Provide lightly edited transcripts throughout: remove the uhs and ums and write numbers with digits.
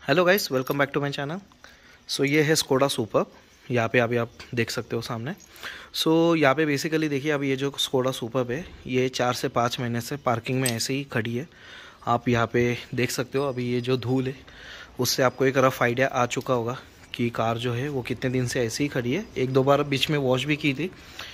Hello guys, welcome back to my channel. So ये है Skoda super. यहाँ पे अभी आप देख सकते हो सामने। सो यहाँ पे बेसिकली देखिए, अभी ये जो स्कोडा सुपर है ये 4 से 5 महीने से पार्किंग में ऐसे ही खड़ी है। आप यहाँ पे देख सकते हो। अभी ये जो धूल है उससे आपको एक रफ आइडिया आ चुका होगा कि कार जो है वो कितने दिन से ऐसे ही खड़ी है। एक दो बार बीच में वॉश भी की थी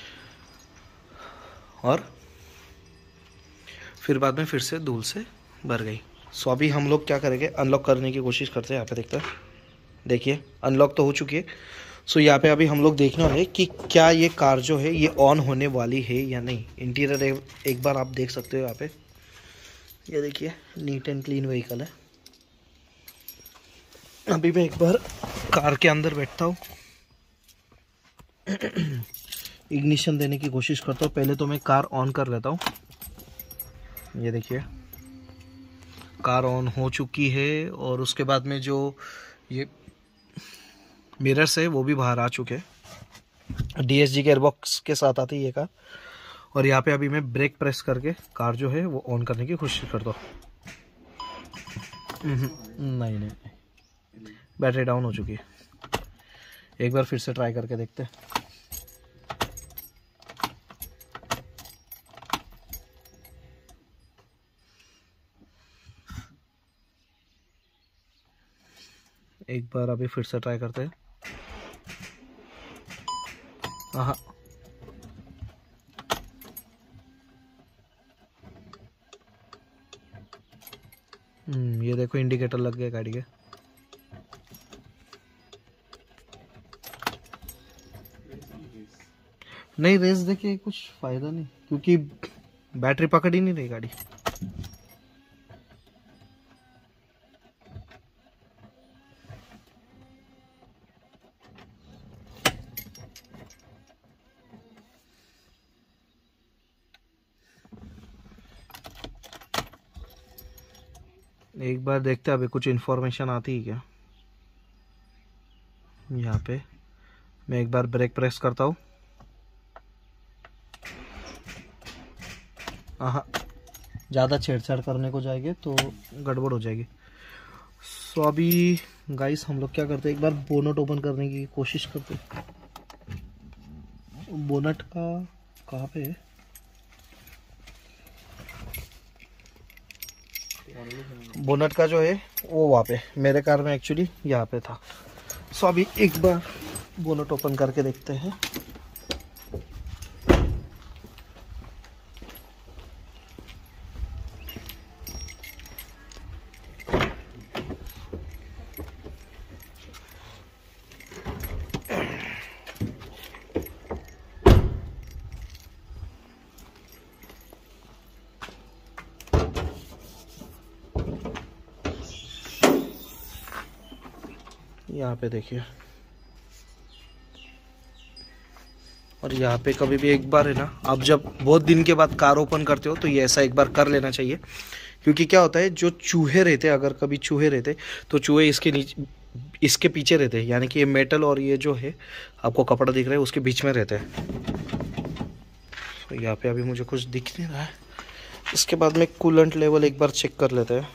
और फिर बाद में फिर से धूल से भर गई। सो अभी हम लोग क्या करेंगे, अनलॉक करने की कोशिश करते हैं। यहाँ पे देखते हैं, देखिए अनलॉक तो हो चुकी है। सो यहाँ पे अभी हम लोग देखना है कि क्या ये कार जो है ये ऑन होने वाली है या नहीं। इंटीरियर एक बार आप देख सकते हो। यहाँ पे ये देखिए, नीट एंड क्लीन व्हीकल है। अभी मैं एक बार कार के अंदर बैठता हूँ, इग्निशन देने की कोशिश करता हूँ। पहले तो मैं कार ऑन कर लेता हूँ। ये देखिए, कार ऑन हो चुकी है और उसके बाद में जो ये मिरर्स है वो भी बाहर आ चुके हैं। DSG गेयरबॉक्स के साथ आती है ये कार। और यहाँ पे अभी मैं ब्रेक प्रेस करके कार जो है वो ऑन करने की कोशिश करता हूँ। नहीं, बैटरी डाउन हो चुकी है। एक बार फिर से ट्राई करके देखते हैं। एक बार अभी फिर से ट्राई करते हैं। हाँ, ये देखो इंडिकेटर लग गया गाड़ी के। नहीं, रेस देखिए कुछ फायदा नहीं, क्योंकि बैटरी पकड़ ही नहीं रही गाड़ी। एक बार देखते हैं अभी कुछ इन्फॉर्मेशन आती है क्या। यहाँ पे मैं एक बार ब्रेक प्रेस करता हूँ। हाँ, ज़्यादा छेड़छाड़ करने को जाएंगे तो गड़बड़ हो जाएगी। सो अभी गाइस हम लोग क्या करते हैं, एक बार बोनट ओपन करने की कोशिश करते हैं। बोनट का कहाँ पे है? बोनट का जो है वो वहाँ पे मेरे कार में एक्चुअली यहाँ पे था। सो अभी एक बार बोनट ओपन करके देखते हैं। यहाँ पे देखिए, और यहाँ पे कभी भी एक बार है ना, आप जब बहुत दिन के बाद कार ओपन करते हो तो ये ऐसा एक बार कर लेना चाहिए। क्योंकि क्या होता है, जो चूहे रहते हैं, अगर कभी चूहे रहते तो चूहे इसके नीचे, इसके पीछे रहते हैं। यानी कि ये मेटल और ये जो है आपको कपड़ा दिख रहा है उसके बीच में रहते हैं। तो यहाँ पे अभी मुझे कुछ दिख नहीं रहा है। इसके बाद में कूलेंट लेवल एक बार चेक कर लेते हैं।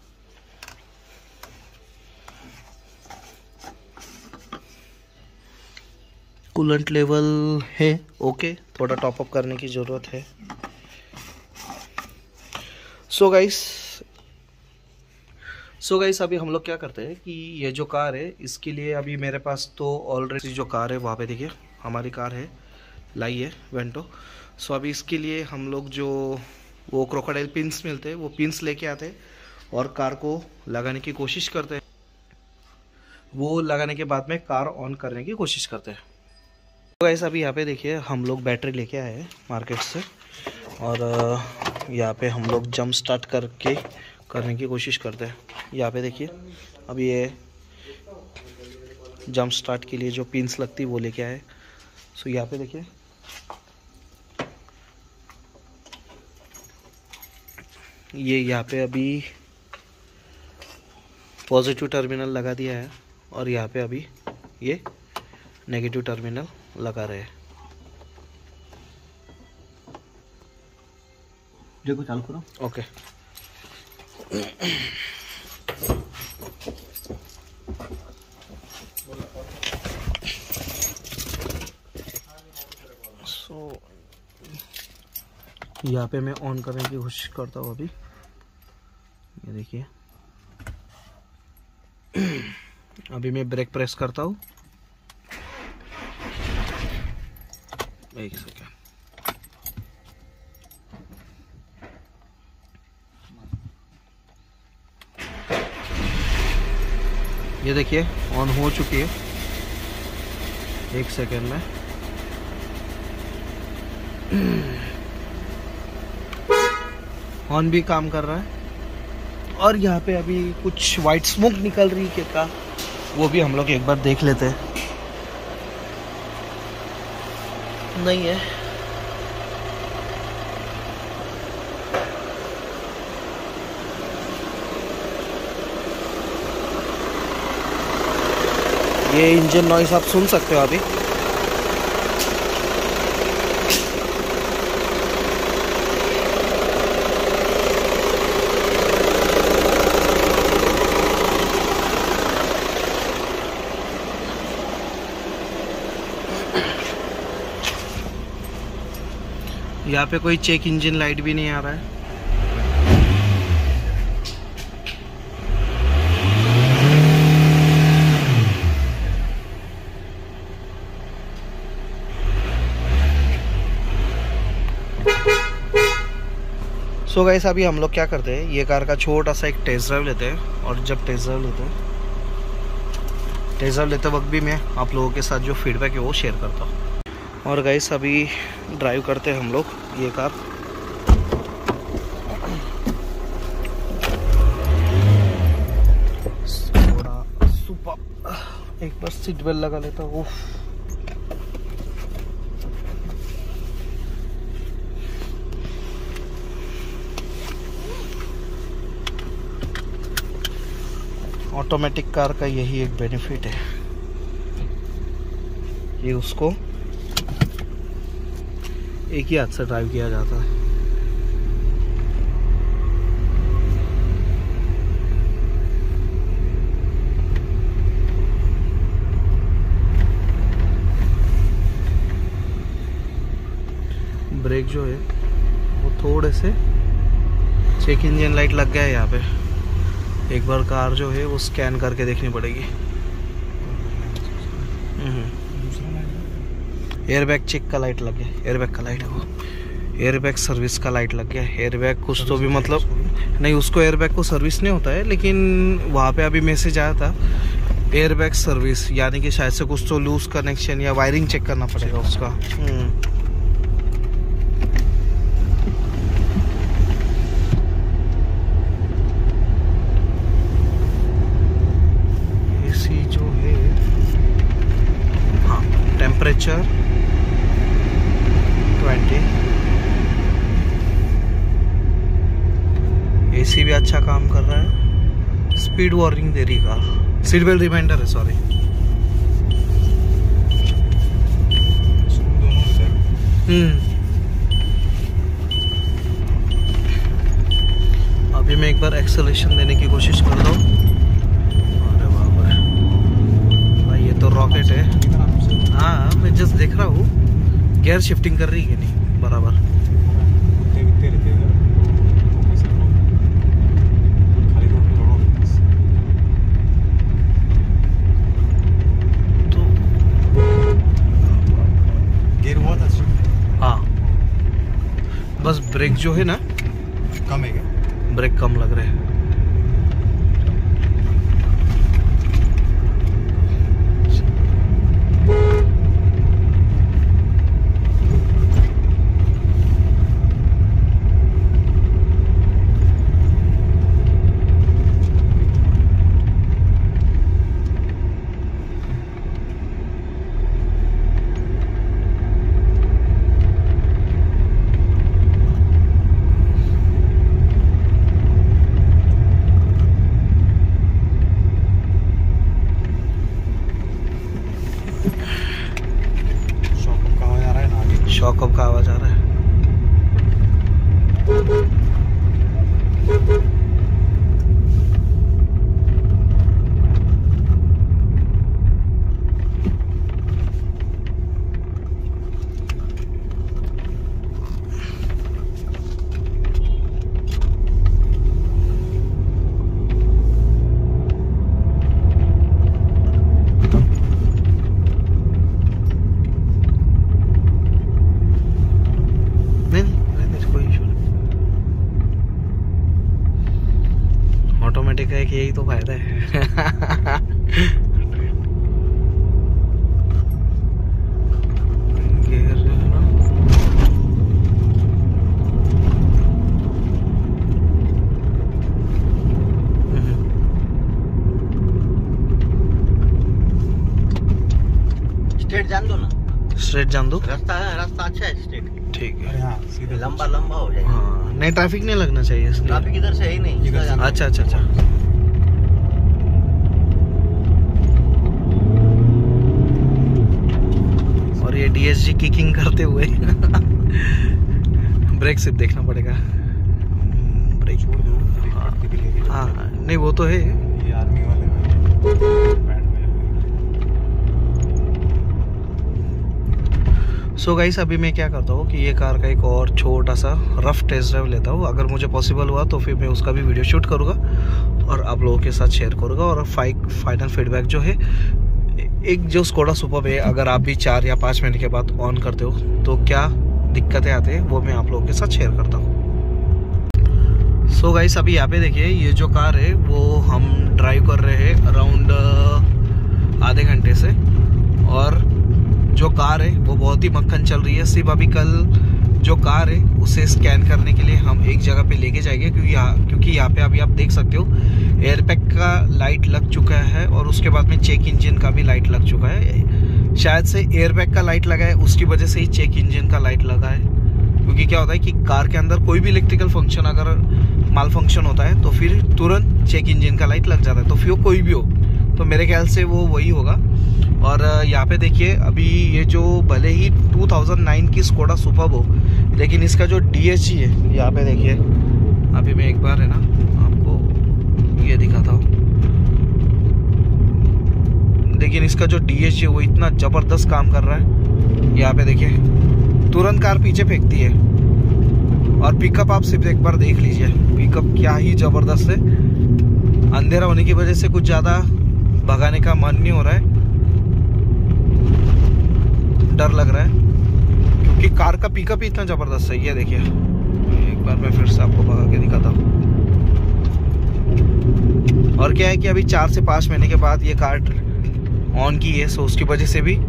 कूलेंट लेवल है ओके, थोड़ा टॉपअप करने की ज़रूरत है। सो गाइस अभी हम लोग क्या करते हैं कि ये जो कार है इसके लिए अभी मेरे पास तो ऑलरेडी जो कार है वहाँ पे देखिए हमारी कार है, लाई है वेंटो। सो अभी इसके लिए हम लोग जो वो क्रोकोडाइल पिन्स मिलते हैं वो पिन्स लेके आते हैं और कार को लगाने की कोशिश करते हैं। वो लगाने के बाद में कार ऑन करने की कोशिश करते हैं। तो गाइस अभी यहाँ पे देखिए हम लोग बैटरी लेके आए हैं मार्केट से और यहाँ पे हम लोग जंप स्टार्ट करने की कोशिश करते हैं। यहाँ पे देखिए अभी ये जंप स्टार्ट के लिए जो पिन्स लगती है वो लेके आए। सो यहाँ पे देखिए ये यहाँ पे अभी पॉजिटिव टर्मिनल लगा दिया है और यहाँ पे अभी ये नेगेटिव टर्मिनल लगा रहे हैं। देखो चालू करो। ओके। यहाँ पे मैं ऑन करने की कोशिश करता हूँ अभी। ये देखिए अभी मैं ब्रेक प्रेस करता हूँ। एक सेकेंड। ये देखिए ऑन हो चुकी है। एक सेकेंड में हॉर्न भी काम कर रहा है। और यहाँ पे अभी कुछ वाइट स्मोक निकल रही है क्या, वो भी हम लोग एक बार देख लेते हैं। नहीं है। ये इंजन नॉइस आप सुन सकते हो अभी। यहाँ पे कोई चेक इंजन लाइट भी नहीं आ रहा है। सो गाइस अभी हम लोग क्या करते हैं, ये कार का छोटा सा एक टेस्ट ड्राइव लेते हैं। और जब टेस्ट ड्राइव लेते वक्त भी मैं आप लोगों के साथ जो फीडबैक है वो शेयर करता हूँ। और गाइस अभी ड्राइव करते हैं हम लोग ये कार। थोड़ा सुपर, एक बार सीट बेल्ट लगा लेता हूँ। ऑटोमेटिक कार का यही एक बेनिफिट है, ये उसको एक ही हाथ से ड्राइव किया जाता है। ब्रेक जो है वो थोड़े से चेक इंजन लाइट लग गया है यहाँ पे। एक बार कार जो है वो स्कैन करके देखनी पड़ेगी। एयरबैग चेक का लाइट लग गया, एयरबैग का लाइट है वो, एयरबैग सर्विस का लाइट लग गया। एयरबैग कुछ तो भी मतलब नहीं, उसको एयरबैग को सर्विस नहीं होता है, लेकिन वहाँ पे अभी मैसेज आया था एयरबैग सर्विस, यानी कि शायद से कुछ तो लूज कनेक्शन या वायरिंग चेक करना पड़ेगा उसका। एसी जो है, हाँ टेम्परेचर 20, एसी भी अच्छा काम कर रहा है। स्पीड वार्निंग दे रही कार, सीट बेल्ट रिमाइंडर है, सॉरी। अभी मैं एक बार एक्सेलरेशन देने की कोशिश कर रहा हूँ। अरे बाप रे भाई, ये तो रॉकेट है। हाँ मैं जस्ट देख रहा हूँ गियर शिफ्टिंग कर रही है कि नहीं बराबर। हाँ बस ब्रेक जो है ना कम है क्या? ब्रेक कम लग रहे हैं। स्ट्रेट जान दो ना, स्ट्रेट जान दो। रास्ता अच्छा है स्ट्रेट। ठीक है, हाँ, सीधे लंबा हो जाएगा। हाँ, नहीं ट्रैफिक नहीं लगना चाहिए इसलिए। ट्रैफिक इधर से है ही नहीं। अच्छा अच्छा अच्छा। और ये DSG किकिंग करते हुए ब्रेक सिर्फ देखना पड़ेगा। ब्रेक छोड़ दो। हाँ नहीं वो तो है। ये आर्मी वाले सो गाइस अभी मैं क्या करता हूँ कि ये कार का एक और छोटा सा रफ टेस्ट ड्राइव लेता हूँ। अगर मुझे पॉसिबल हुआ तो फिर मैं उसका भी वीडियो शूट करूँगा और आप लोगों के साथ शेयर करूँगा। और फाइनल फीडबैक जो है, एक जो स्कोडा सुपर्ब है, अगर आप भी 4 या 5 मिनट के बाद ऑन करते हो तो क्या दिक्कतें आते हैं वो मैं आप लोगों के साथ शेयर करता हूँ। सो गाइस अभी यहाँ पे देखिए, ये जो कार है वो हम ड्राइव कर रहे हैं अराउंड आधे घंटे से। और जो कार है वो बहुत ही मक्खन चल रही है। सिर्फ अभी कल जो कार है उसे स्कैन करने के लिए हम एक जगह पे लेके जाएंगे, क्योंकि यहाँ पे अभी आप देख सकते हो एयरबैग का लाइट लग चुका है और उसके बाद में चेक इंजन का भी लाइट लग चुका है। शायद से एयरबैग का लाइट लगा है उसकी वजह से ही चेक इंजन का लाइट लगा है। क्योंकि क्या होता है कि कार के अंदर कोई भी इलेक्ट्रिकल फंक्शन अगर माल फंक्शन होता है तो फिर तुरंत चेक इंजन का लाइट लग जाता है। तो फिर वो कोई भी हो, तो मेरे ख्याल से वो वही होगा। और यहाँ पे देखिए अभी ये जो भले ही 2009 की स्कोडा सुपर्ब हो, लेकिन इसका जो DSG है, यहाँ पे देखिए अभी मैं एक बार है ना आपको ये दिखाता हूँ। लेकिन इसका जो DSG है वो इतना ज़बरदस्त काम कर रहा है। यहाँ पे देखिए तुरंत कार पीछे फेंकती है। और पिकअप आप सिर्फ एक बार देख लीजिए, पिकअप क्या ही ज़बरदस्त है। अंधेरा होने की वजह से कुछ ज़्यादा भगाने का मन नहीं हो रहा है, डर लग रहा है, क्योंकि कार का पिकअप ही इतना ज़बरदस्त है। ये देखिए एक बार मैं फिर से आपको भगा के दिखाता हूँ। और क्या है कि अभी 4 से 5 महीने के बाद ये कार ऑन की है, सो उसकी वजह से भी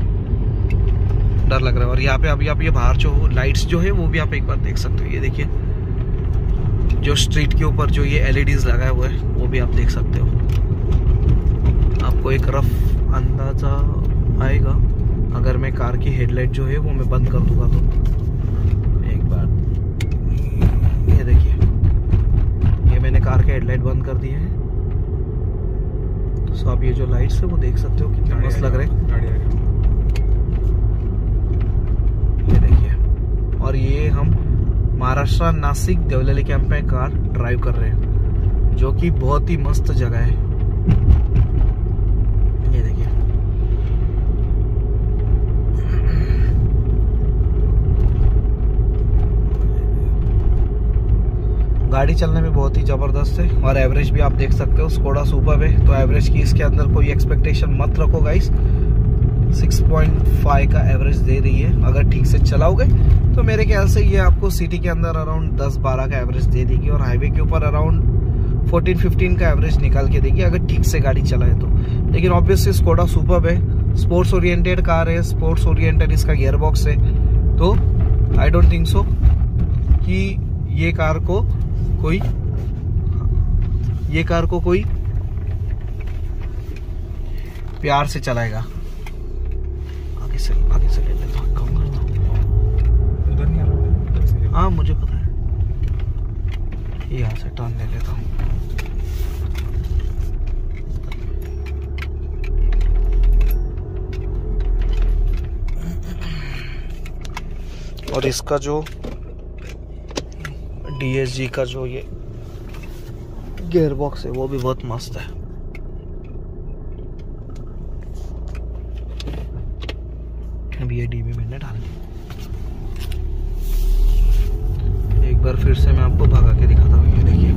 डर लग रहा है। और यहाँ पे अभी आप ये बाहर जो लाइट्स जो है वो भी आप एक बार देख सकते हो। ये देखिए जो स्ट्रीट के ऊपर जो ये LEDs लगाया हुआ है वो भी आप देख सकते हो। आपको एक रफ अंदाज़ा आएगा अगर मैं कार की हेडलाइट जो है वो मैं बंद कर दूंगा तो। एक बार ये देखिए, ये मैंने कार के हेडलाइट बंद कर दिए हैं। तो आप ये जो लाइट्स है वो देख सकते हो कितने मस्त लग रहे हैं। ये देखिए, और ये हम महाराष्ट्र नासिक देवलाली कैंप में कार ड्राइव कर रहे हैं, जो कि बहुत ही मस्त जगह है। ये देखिए गाड़ी चलने में बहुत ही ज़बरदस्त है। और एवरेज भी आप देख सकते हो, स्कोडा सुपर्ब है तो एवरेज की इसके अंदर कोई एक्सपेक्टेशन मत रखो गाइस। 6.5 का एवरेज दे रही है। अगर ठीक से चलाओगे तो मेरे ख्याल से ये आपको सिटी के अंदर अराउंड 10-12 का एवरेज दे देगी और हाईवे के ऊपर अराउंड 14-15 का एवरेज निकाल के देगी अगर ठीक से गाड़ी चलाए तो। लेकिन ऑब्वियसली स्कोडा सुपर्ब है, स्पोर्ट्स ओरिएंटेड कार है, स्पोर्ट्स ओरिएंटेड इसका गियर बॉक्स है, तो आई डोंट थिंक सो कि ये कार को कोई प्यार से चलाएगा। आगे से ले लेता हूँ। हाँ मुझे पता है, यहाँ से टर्न ले लेता हूँ। और इसका जो DSG का जो ये गियर बॉक्स है वो भी बहुत मस्त है। अभी ये DB मैंने डाल दी। एक बार फिर से मैं आपको भगा के दिखाता हूँ। ये देखिए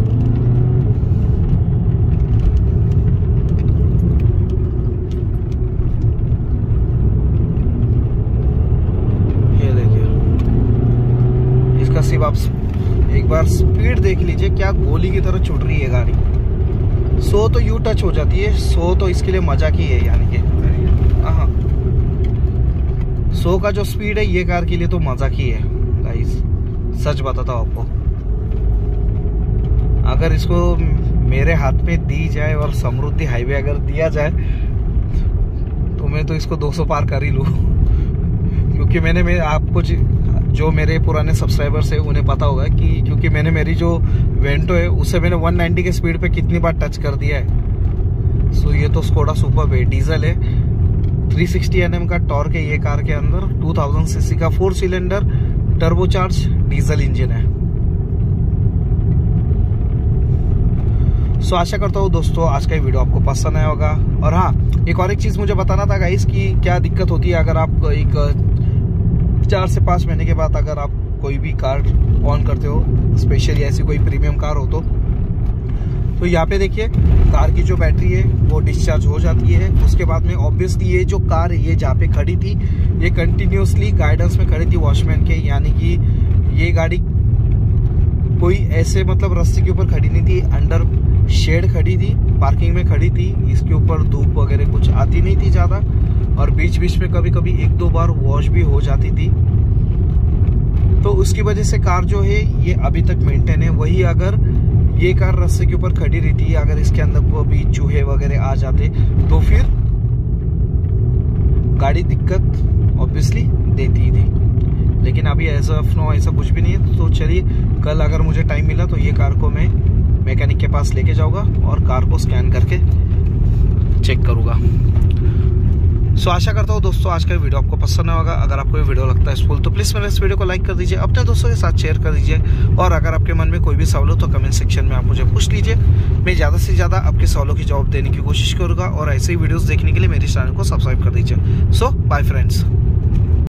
इसका सिर्फ आप एक बार स्पीड देख लीजिए, क्या गोली की तरह छूट रही है गाड़ी। 100 तो यू टच हो जाती है, 100 तो इसके लिए मजाक ही है, यानी कि हाँ 100 का जो स्पीड है ये कार के लिए तो मजाक ही है गाइस, सच बताता हूँ आपको। अगर इसको मेरे हाथ में दी जाए और समृद्धि हाईवे अगर दिया जाए तो मैं तो इसको 200 पार कर ही लूँ। क्योंकि मैंने आपको जो मेरे पुराने सब्सक्राइबर्स है उन्हें पता होगा कि क्योंकि मैंने मेरी जो वेंटो है उससे मैंने 190 के स्पीड पे कितनी बार टच कर दिया है। सो ये तो स्कोडा सुपर्ब है, डीजल है, 360 Nm का टॉर्क है ये कार के अंदर, 2000 सीसी का 4 सिलेंडर टर्बोचार्ज डीजल इंजन है। सो आशा करता हूँ दोस्तों आज का ये वीडियो आपको पसंद आया होगा। और हाँ, एक और एक चीज़ मुझे बताना था गाइस कि क्या दिक्कत होती है अगर आप एक 4 से 5 महीने के बाद अगर आप कोई भी कार ऑन करते हो, स्पेशली ऐसी कोई प्रीमियम कार हो तो यहाँ पे देखिए कार की जो बैटरी है वो डिस्चार्ज हो जाती है। उसके बाद में ऑब्वियसली ये जो कार है ये जहाँ पे खड़ी थी ये कंटिन्यूसली गाइडेंस में खड़ी थी वॉचमैन के, यानी कि ये गाड़ी कोई ऐसे मतलब रास्ते के ऊपर खड़ी नहीं थी, अंडर शेड खड़ी थी, पार्किंग में खड़ी थी, इसके ऊपर धूप वगैरह कुछ आती नहीं थी ज़्यादा, और बीच बीच में कभी कभी 1-2 बार वॉश भी हो जाती थी। तो उसकी वजह से कार जो है ये अभी तक मेंटेन है। वही अगर ये कार रास्ते के ऊपर खड़ी रहती, अगर इसके अंदर को भी चूहे वगैरह आ जाते तो फिर गाड़ी दिक्कत ऑब्वियसली देती थी। लेकिन अभी एज ऑफ नो ऐसा कुछ भी नहीं है। तो चलिए कल अगर मुझे टाइम मिला तो ये कार को मैं मैकेनिक के पास लेके जाऊंगा और कार को स्कैन करके चेक करूंगा। सो आशा करता हूँ दोस्तों आज का वीडियो आपको पसंद होगा। अगर आपको ये वीडियो लगता है यूजफुल तो प्लीज़ मेरे इस वीडियो को लाइक कर दीजिए, अपने दोस्तों के साथ शेयर कर दीजिए, और अगर आपके मन में कोई भी सवाल हो तो कमेंट सेक्शन में आप मुझे पूछ लीजिए। मैं ज़्यादा से ज़्यादा आपके सवालों की जवाब देने की कोशिश करूँगा, और ऐसे ही वीडियोज़ देखने के लिए मेरे चैनल को सब्सक्राइब कर दीजिए। So bye friends.